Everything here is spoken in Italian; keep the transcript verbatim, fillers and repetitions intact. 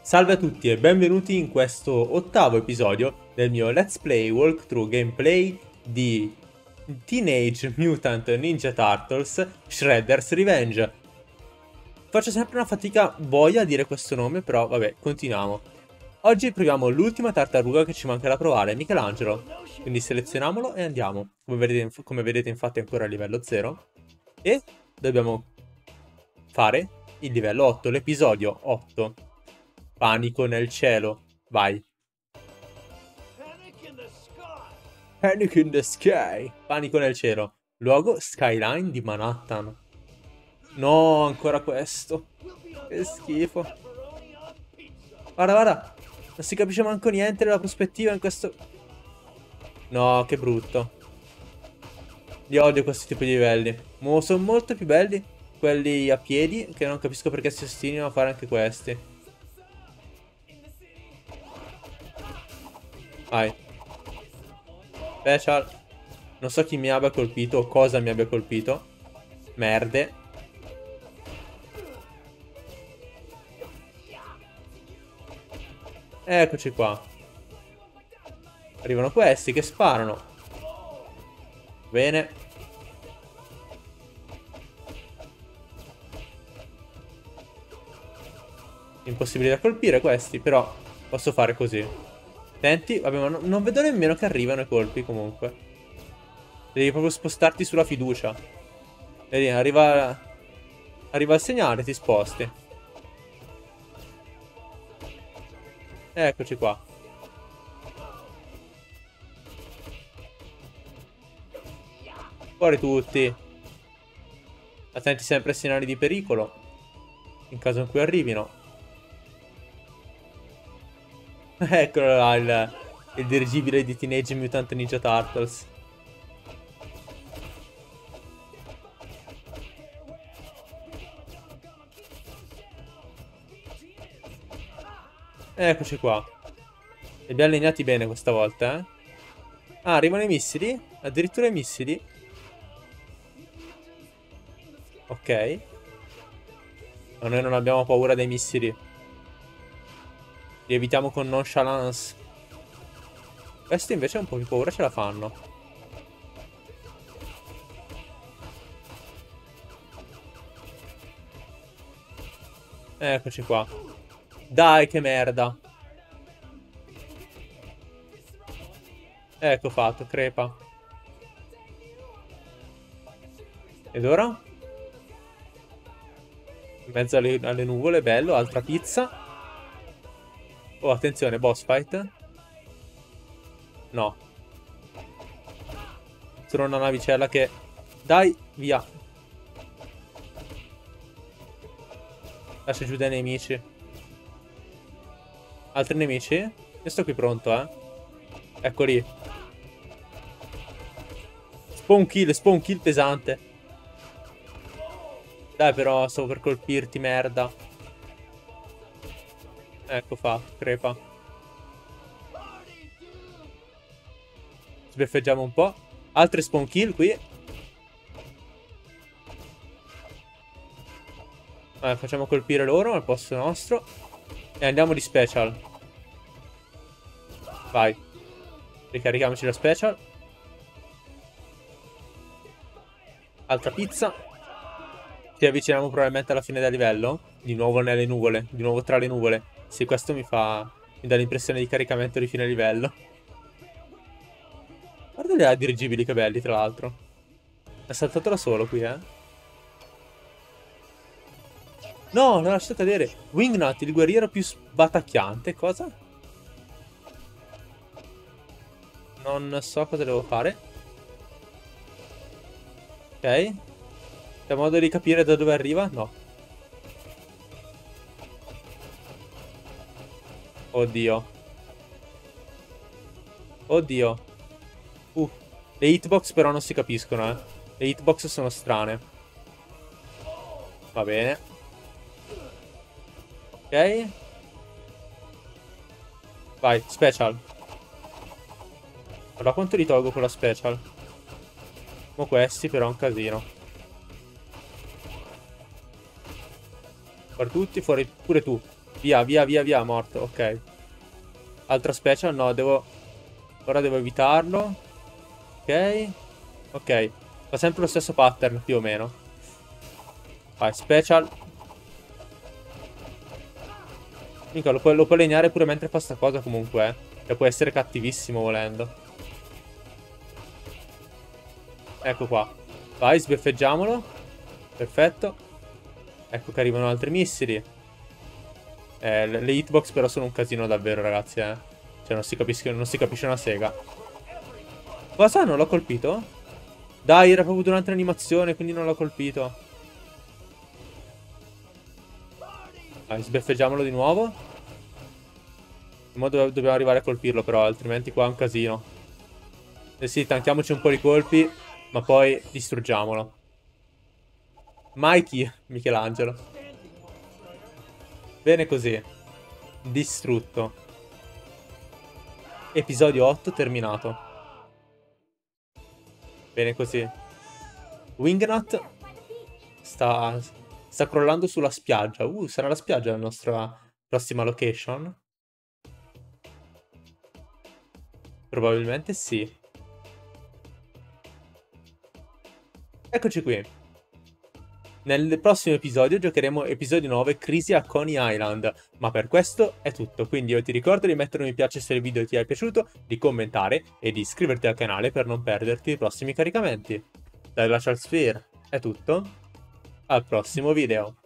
Salve a tutti e benvenuti in questo ottavo episodio del mio Let's Play Walkthrough Gameplay di Teenage Mutant Ninja Turtles Shredder's Revenge. Faccio sempre una fatica boia a dire questo nome, però vabbè, continuiamo. Oggi proviamo l'ultima tartaruga che ci manca da provare, Michelangelo. Quindi selezioniamolo e andiamo. Come vedete, come vedete infatti è ancora a livello zero. E dobbiamo fare il livello otto, l'episodio otto. Panico nel cielo. Vai. Panic in the sky. Panico nel cielo. Luogo Skyline di Manhattan. No, ancora questo. Che schifo. Guarda, guarda. Non si capisce manco niente della prospettiva in questo... No, che brutto. Li odio questi tipi di livelli. Mo sono molto più belli quelli a piedi, che non capisco perché si ostinino a fare anche questi. Vai. Special. Non so chi mi abbia colpito o cosa mi abbia colpito. Merde. Eccoci qua. Arrivano questi che sparano. Bene. Impossibile da colpire questi, però posso fare così. Attenti, vabbè, ma no, non vedo nemmeno che arrivano i colpi comunque. Devi proprio spostarti sulla fiducia. Vedi, arriva... Arriva il segnale, ti sposti. Eccoci qua. Fuori tutti. Attenti sempre ai segnali di pericolo, in caso in cui arrivino. Eccolo là, il, il dirigibile di Teenage Mutant Ninja Turtles. Eccoci qua. Li abbiamo allineati bene questa volta, eh. Ah, arrivano i missili? Addirittura i missili? Ok. Ma noi non abbiamo paura dei missili. Li evitiamo con nonchalance. Questi invece un po' più paura ce la fanno. Eccoci qua. Dai, che merda. Ecco fatto, crepa. Ed ora? In mezzo alle, alle nuvole, bello, altra pizza. Oh, attenzione, boss fight. No. Sono una navicella che... Dai, via. Lascia giù dei nemici. Altri nemici? Io sto qui pronto, eh. Ecco lì. Spawn kill, spawn kill pesante. Dai, però, stavo per colpirti, merda. Ecco fa, crepa. Sbeffeggiamo un po'. Altre spawn kill qui. Allora, facciamo colpire loro al posto nostro. E andiamo di special. Vai. Ricarichiamoci la special. Altra pizza. Ci avviciniamo probabilmente alla fine del livello. Di nuovo nelle nuvole. Di nuovo tra le nuvole. Sì, questo mi fa... Mi dà l'impressione di caricamento di fine livello. Guarda le dirigibili che belli, tra l'altro. È saltato da solo qui, eh. No, l'ho lasciato cadere. Wingnut, il guerriero più sbatacchiante. Cosa? Non so cosa devo fare. Ok. C'è modo di capire da dove arriva? No. Oddio. Oddio. Uh. Le hitbox però non si capiscono, eh. Le hitbox sono strane. Va bene. Ok. Vai, special. Guarda quanto li tolgo con la special. Mo questi però è un casino. Fuori tutti, fuori pure tu. Via, via, via, via, morto, ok. Altro special, no, devo... Ora devo evitarlo. Ok. Ok. Fa sempre lo stesso pattern, più o meno. Vai, special. Mica, lo puoi, lo puoi legnare pure mentre fa sta cosa comunque, eh. E può essere cattivissimo volendo. Ecco qua. Vai, sbeffeggiamolo. Perfetto. Ecco che arrivano altri missili. Eh, le hitbox però sono un casino davvero, ragazzi, eh. Cioè, non si capisce, non si capisce una sega. Cosa? Non l'ho colpito? Dai, era proprio durante l'animazione, quindi non l'ho colpito. Vai, sbeffeggiamolo di nuovo. Dove dobbiamo arrivare a colpirlo, però, altrimenti qua è un casino. Eh sì, tanchiamoci un po' di colpi, ma poi distruggiamolo. Mikey, Michelangelo. Bene così. Distrutto. Episodio otto terminato. Bene così. Wingnut sta, sta crollando sulla spiaggia. Uh, sarà la spiaggia la nostra prossima location? Probabilmente sì. Eccoci qui. Nel prossimo episodio giocheremo episodio nove, Crisi a Coney Island. Ma per questo è tutto, quindi io ti ricordo di mettere un mi piace se il video ti è piaciuto, di commentare e di iscriverti al canale per non perderti i prossimi caricamenti. Dalla Charles Sphere è tutto, al prossimo video.